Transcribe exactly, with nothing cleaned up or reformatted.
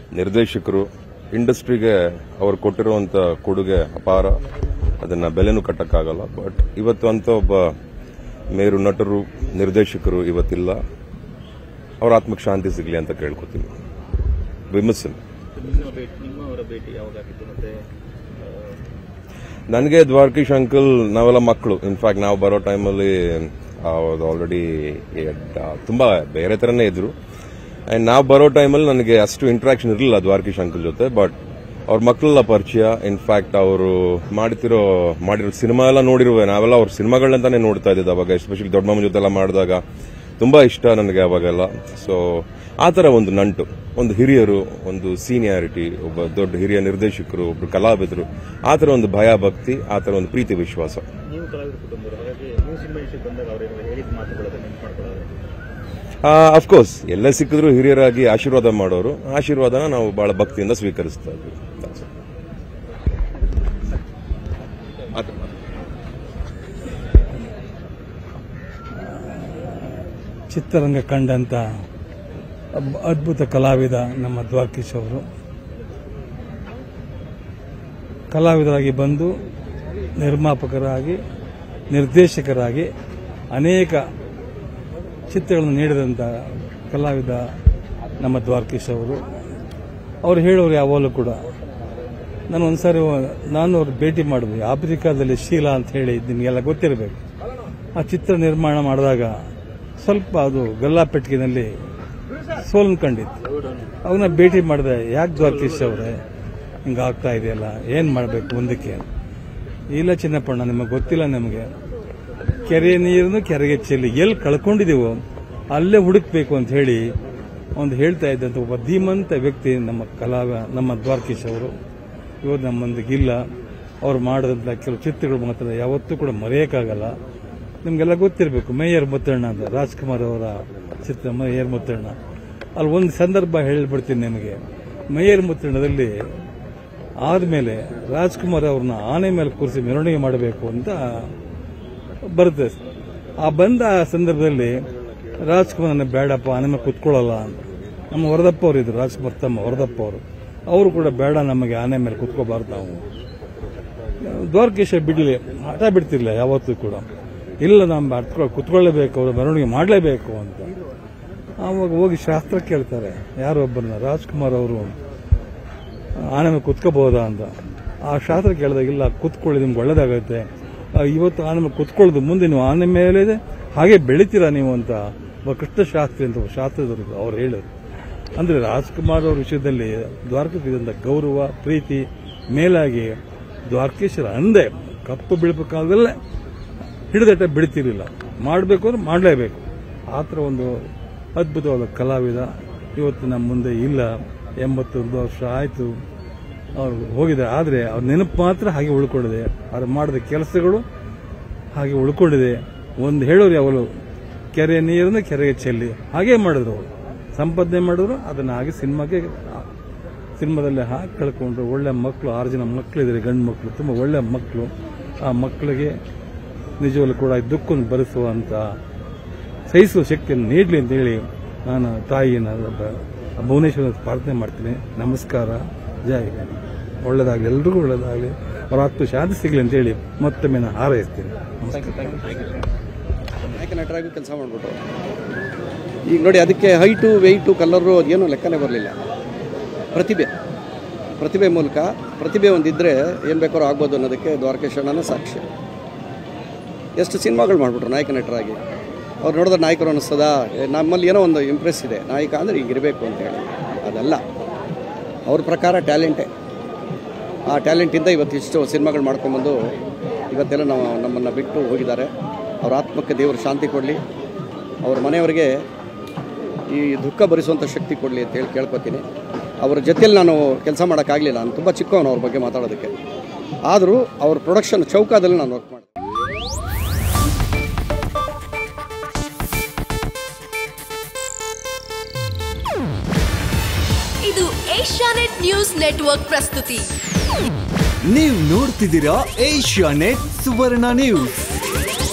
ನಿರ್ದೇಶಕರು, ಇಂಡಸ್ಟ್ರಿಗೆ ಅವರು ಕೊಟ್ಟಿರುವಂತ ಕೊಡುಗೆ ಅಪಾರ. ಅದನ್ನ ಬೆಲೆನೂ ಕಟ್ಟಕ್ಕಾಗಲ್ಲ. ಬಟ್ ಇವತ್ತು ಅಂತ ಒಬ್ಬ ಮೇರು ನಟರು, ನಿರ್ದೇಶಕರು ಇವತ್ತಿಲ್ಲ. ಅವರ ಆತ್ಮಕ್ಕೆ ಶಾಂತಿ ಸಿಗಲಿ ಅಂತ ಕೇಳ್ಕೊತೀನಿ. ವಿಮರ್ಶನ್ ನನಗೆ ದ್ವಾರಕೀಶ್ ಅಂಕಲ್ ನಾವೆಲ್ಲ ಮಕ್ಕಳು. ಇನ್ಫ್ಯಾಕ್ಟ್ ನಾವು ಬರೋ ಟೈಮಲ್ಲಿ ಆಲ್ರೆಡಿ ತುಂಬಾ ಬೇರೆ ತರನೇ ಇದ್ರು. ಅಂಡ್ ನಾವು ಬರೋ ಟೈಮಲ್ಲಿ ನನಗೆ ಅಷ್ಟು ಇಂಟ್ರಾಕ್ಷನ್ ಇರಲಿಲ್ಲ ದ್ವಾರಕೀಶ್ ಅಂಕಲ್ ಜೊತೆ. ಬಟ್ ಅವ್ರ ಮಕ್ಕಳೆಲ್ಲ ಪರಿಚಯ. ಇನ್ಫ್ಯಾಕ್ಟ್ ಅವರು ಮಾಡ್ತಿರೋ ಮಾಡಿರೋ ಸಿನಿಮಾ ಎಲ್ಲ ನೋಡಿರುವೆ. ನಾವೆಲ್ಲ ಅವ್ರ ಸಿನಿಮಾಗಳಂತಾನೆ ನೋಡ್ತಾ ಇದ್ದಿದ್ದು ಅವಾಗ. ಎಸ್ಪೆಷಲಿ ದೊಡ್ಡ ಮಾಮ ಜೊತೆ ಎಲ್ಲ ಮಾಡಿದಾಗ ತುಂಬಾ ಇಷ್ಟ ನನಗೆ ಅವಾಗೆಲ್ಲ. ಸೊ ಆ ತರ ಒಂದು ನಂಟು, ಒಂದು ಹಿರಿಯರು, ಒಂದು ಸೀನಿಯಾರಿಟಿ, ಒಬ್ಬ ದೊಡ್ಡ ಹಿರಿಯ ನಿರ್ದೇಶಕರು, ಒಬ್ರು ಕಲಾವಿದರು, ಆ ತರ ಒಂದು ಭಯ ಭಕ್ತಿ, ಆ ತರ ಒಂದು ಪ್ರೀತಿ ವಿಶ್ವಾಸ. ಅಫ್ಕೋರ್ಸ್ ಎಲ್ಲ ಸಿಕ್ಕಿದ್ರು ಹಿರಿಯರಾಗಿ ಆಶೀರ್ವಾದ ಮಾಡೋರು. ಆಶೀರ್ವಾದನ ನಾವು ಬಹಳ ಭಕ್ತಿಯಿಂದ ಸ್ವೀಕರಿಸ್ತಾ ಇದ್ವಿ. ಚಿತ್ರರಂಗ ಕಂಡಂತ ಅದ್ಭುತ ಕಲಾವಿದ ನಮ್ಮ ದ್ವಾರಕೀಶ್ ಅವರು. ಕಲಾವಿದರಾಗಿ ಬಂದು ನಿರ್ಮಾಪಕರಾಗಿ, ನಿರ್ದೇಶಕರಾಗಿ ಅನೇಕ ಚಿತ್ರಗಳನ್ನು ನೀಡಿದಂಥ ಕಲಾವಿದ ನಮ್ಮ ದ್ವಾರಕೀಶ್ ಅವರು. ಅವರು ಹೇಳೋರು ಯಾವಾಗಲೂ ಕೂಡ, ನಾನು ಒಂದ್ಸಾರಿ ನಾನು ಅವ್ರು ಭೇಟಿ ಮಾಡಿದ್ವಿ ಆಫ್ರಿಕಾದಲ್ಲಿ, ಶೀಲಾ ಅಂತ ಹೇಳಿ ನಿಮಗೆಲ್ಲ ಗೊತ್ತಿರಬೇಕು. ಆ ಚಿತ್ರ ನಿರ್ಮಾಣ ಮಾಡಿದಾಗ ಸ್ವಲ್ಪ ಅದು ಗಲ್ಲಾಪೆಟ್ಟಿಗೆನಲ್ಲಿ ಸೋಲನ್ ಕಂಡಿತ್ತು. ಅವನ್ನ ಭೇಟಿ ಮಾಡಿದೆ, ಯಾಕೆ ದ್ವಾರಕೀಶ್ ಅವರೇ ಹಿಂಗಾಗ್ತಾ ಇದೆಯಲ್ಲ, ಏನ್ ಮಾಡಬೇಕು ಮುಂದಕ್ಕೆ? ಇಲ್ಲ ಚಿನ್ನಪ್ಪಣ್ಣ, ನಿಮಗೆ ಗೊತ್ತಿಲ್ಲ, ನಮಗೆ ಕೆರೆ ನೀರನ್ನು ಕೆರೆಗೆ ಚೆಲ್ಲಿ ಎಲ್ಲಿ ಕಳ್ಕೊಂಡಿದೀವೋ ಅಲ್ಲೇ ಹುಡುಕ್ಬೇಕು ಅಂತ ಹೇಳಿ ಒಂದು ಹೇಳ್ತಾ ಇದ್ದಂತ ಒಬ್ಬ ಧೀಮಂತ ವ್ಯಕ್ತಿ ನಮ್ಮ ಕಲಾವ ನಮ್ಮ ದ್ವಾರಕೀಶ್ ಅವರು. ಇವತ್ತು ನಮ್ಮೊಂದಿಗಿಲ್ಲ. ಅವ್ರು ಮಾಡಿದಂಥ ಕೆಲವು ಚಿತ್ರಗಳು ಮಾತ್ರ ಯಾವತ್ತೂ ಕೂಡ ಮರೆಯೋಕ್ಕಾಗಲ್ಲ. ನಿಮಗೆಲ್ಲ ಗೊತ್ತಿರಬೇಕು, ಮೇಯರ್ ಮುತ್ತಣ್ಣ ಅಂತ, ರಾಜ್ಕುಮಾರ್ ಅವರ ಚಿತ್ರ ಮೇಯರ್ ಮುತ್ತಣ್ಣ. ಅಲ್ಲಿ ಒಂದು ಸಂದರ್ಭ ಹೇಳ್ಬಿಡ್ತೀನಿ ನಿಮಗೆ. ಮೇಯರ್ ಮುತ್ತಣ್ಣದಲ್ಲಿ ಆದ್ಮೇಲೆ ರಾಜ್ಕುಮಾರ್ ಅವ್ರನ್ನ ಆನೆ ಮೇಲೆ ಕೂರಿಸಿ ಮೆರವಣಿಗೆ ಮಾಡಬೇಕು ಅಂತ ಬರುತ್ತೆ. ಆ ಬಂದ ಸಂದರ್ಭದಲ್ಲಿ ರಾಜ್ಕುಮಾರ್ ಬೇಡಪ್ಪ, ಆನೆ ಮೇಲೆ ಕುತ್ಕೊಳ್ಳಲ್ಲ ಅಂತ. ನಮ್ಮ ವರದಪ್ಪ ಅವರು ಇದ್ರು, ರಾಜ್ಕುಮಾರ್ ತಮ್ಮ ವರದಪ್ಪ ಅವರು. ಅವರು ಕೂಡ ಬೇಡ, ನಮಗೆ ಆನೆ ಮೇಲೆ ಕುತ್ಕೋಬಾರ್ದು ನಾವು. ದ್ವಾರಕೀಶ ಬಿಡ್ಲಿ, ಹಠ ಬಿಡ್ತಿರ್ಲಿಲ್ಲ ಯಾವತ್ತೂ ಕೂಡ. ಇಲ್ಲ, ನಮ್ಮ ಅರ್ಥ ಕುತ್ಕೊಳ್ಳೇಬೇಕು, ಅವರು ಮೆರವಣಿಗೆ ಮಾಡಲೇಬೇಕು ಅಂತ. ಆವಾಗ ಹೋಗಿ ಶಾಸ್ತ್ರ ಕೇಳ್ತಾರೆ ಯಾರೊಬ್ಬರನ್ನ, ರಾಜ್ಕುಮಾರ್ ಅವರು ಆನೆ ಮೇಲೆ ಕುತ್ಕೋಬಹುದಾ ಅಂತ. ಆ ಶಾಸ್ತ್ರ ಕೇಳಿದಾಗಿಲ್ಲ, ಕುತ್ಕೊಳ್ಳಿ, ನಿಮ್ಗೆ ಒಳ್ಳೇದಾಗುತ್ತೆ. ಇವತ್ತು ಆನೆ ಮೇಲೆ ಕುತ್ಕೊಳ್ಳೋದು, ಮುಂದೆ ನೀವು ಆನೆ ಮೇಲೆ ಹಾಗೆ ಬೆಳಿತೀರಾ ನೀವು ಅಂತ ಕೃಷ್ಣಶಾಸ್ತ್ರಿ ಅಂತ ಶಾಸ್ತ್ರದವರು ಅವ್ರು ಹೇಳಿದ್ರು. ಅಂದ್ರೆ ರಾಜ್ಕುಮಾರ್ ಅವ್ರ ವಿಷಯದಲ್ಲಿ ದ್ವಾರಕೀಶ್ ಗೌರವ, ಪ್ರೀತಿ ಮೇಲಾಗಿ ದ್ವಾರಕೀಶರ ಅಂದೆ ಕಪ್ಪು ಬಿಳುಪು ಕಾಲದಲ್ಲೇ ಹಿಡಿದಟ ಬಿಡ್ತಿರ್ಲಿಲ್ಲ. ಮಾಡಬೇಕು ಅಂದ್ರೆ ಮಾಡಲೇಬೇಕು. ಆ ಥರ ಒಂದು ಅದ್ಭುತವಾದ ಕಲಾವಿದ ಇವತ್ತು ನಮ್ಮ ಮುಂದೆ ಇಲ್ಲ. ಎಂಬತ್ತೊಂದು ವರ್ಷ ಆಯಿತು ಅವ್ರು ಹೋಗಿದ್ದಾರೆ. ಆದರೆ ಅವ್ರ ನೆನಪು ಮಾತ್ರ ಹಾಗೆ ಉಳ್ಕೊಂಡಿದೆ. ಅವ್ರು ಮಾಡಿದ ಕೆಲಸಗಳು ಹಾಗೆ ಉಳ್ಕೊಂಡಿದೆ. ಒಂದು ಹೇಳೋರು ಯಾವಲು, ಕೆರೆ ನೀರನ್ನು ಕೆರೆಗೆ ಚೆಲ್ಲಿ ಹಾಗೆ ಮಾಡಿದ್ರು. ಅವರು ಸಂಪಾದನೆ ಮಾಡಿದ್ರು, ಅದನ್ನ ಹಾಗೆ ಸಿನಿಮಾಗೆ ಸಿನಿಮಾದಲ್ಲಿ ಹಾಕಿ ಕಳ್ಕೊಂಡ್ರು. ಒಳ್ಳೆ ಮಕ್ಕಳು, ಆರು ಜನ ಮಕ್ಕಳಿದ್ದಾರೆ, ಗಂಡು ಮಕ್ಕಳು, ತುಂಬ ಒಳ್ಳೆ ಮಕ್ಕಳು. ಆ ಮಕ್ಕಳಿಗೆ ನಿಜವಲ್ಲೂ ಕೂಡ ದುಃಖವನ್ನು ಭರಿಸುವಂತ ಸಹಿಸುವ ಶಕ್ತಿಯನ್ನು ನೀಡಲಿ ಅಂತ ಹೇಳಿ ನಾನು ತಾಯಿಯನ್ನು ಭುವನೇಶ್ವರ ಪ್ರಾರ್ಥನೆ ಮಾಡ್ತೀನಿ. ನಮಸ್ಕಾರ, ಜೈ. ಒಳ್ಳೇದಾಗಲಿ, ಎಲ್ರಿಗೂ ಒಳ್ಳೇದಾಗಲಿ, ಅವರ ಆತ್ಮ ಶಾಂತಿ ಸಿಗಲಿ ಅಂತ ಹೇಳಿ ಮತ್ತೊಮ್ಮೆ ನಾನು ಹಾರೈಸ್ತೀನಿ. ನಾಯಕ ನಟರಾಗಿ ಕೆಲಸ ಮಾಡಿಬಿಟ್ಟು ಈಗ ನೋಡಿ, ಅದಕ್ಕೆ ಹೈಟು, ವೆಯ್ಟು, ಕಲರು ಅದೇನು ಲೆಕ್ಕನೇ ಬರಲಿಲ್ಲ. ಪ್ರತಿಭೆ ಪ್ರತಿಭೆ ಮೂಲಕ ಪ್ರತಿಭೆ ಒಂದಿದ್ದರೆ ಏನು ಬೇಕಾದ್ರೂ ಆಗ್ಬೋದು ಅನ್ನೋದಕ್ಕೆ ದ್ವಾರಕೀಶ್ ಅಣ್ಣನೇ ಸಾಕ್ಷಿ. ಎಷ್ಟು ಸಿನಿಮಾಗಳು ಮಾಡಿಬಿಟ್ರು ನಾಯಕ ನಟರಾಗಿ. ಅವ್ರು ನೋಡಿದ್ರೆ ನಾಯಕರು ಅನ್ನಿಸ್ತದ, ನಮ್ಮಲ್ಲಿ ಏನೋ ಒಂದು ಇಂಪ್ರೆಸ್ ಇದೆ, ನಾಯಕ ಅಂದರೆ ಹೀಗಿರಬೇಕು ಅಂತ ಹೇಳಿ. ಅದಲ್ಲ, ಅವ್ರ ಪ್ರಕಾರ ಟ್ಯಾಲೆಂಟೇ. ಆ ಟ್ಯಾಲೆಂಟಿಂದ ಇವತ್ತು ಇಷ್ಟು ಸಿನಿಮಾಗಳು ಮಾಡ್ಕೊಂಬಂದು ಇವತ್ತೆಲ್ಲ ನಾವು ನಮ್ಮನ್ನು ಬಿಟ್ಟು ಹೋಗಿದ್ದಾರೆ. ಅವ್ರ ಆತ್ಮಕ್ಕೆ ದೇವರು ಶಾಂತಿ ಕೊಡಲಿ, ಅವ್ರ ಮನೆಯವರಿಗೆ ಈ ದುಃಖ ಭರಿಸುವಂಥ ಶಕ್ತಿ ಕೊಡಲಿ ಅಂತ ಹೇಳಿ ಕೇಳ್ಕೊತೀನಿ. ಅವ್ರ ಜೊತೆಯಲ್ಲಿ ನಾನು ಕೆಲಸ ಮಾಡೋಕ್ಕಾಗಲಿಲ್ಲ, ನಾನು ತುಂಬ ಚಿಕ್ಕವನು ಅವ್ರ ಬಗ್ಗೆ ಮಾತಾಡೋದಕ್ಕೆ. ಆದರೂ ಅವ್ರ ಪ್ರೊಡಕ್ಷನ್ ಚೌಕಾದಲ್ಲಿ ನಾನು ವರ್ಕ್ ಮಾಡಿದೆ. ಇದು ಏಷ್ಯಾನೆಟ್ ನ್ಯೂಸ್ ನೆಟ್ವರ್ಕ್ ಪ್ರಸ್ತುತಿ. ನೀವು ನೋಡ್ತಿದ್ದೀರಾ ಏಷ್ಯಾನೆಟ್ ಸುವರ್ಣ ನ್ಯೂಸ್.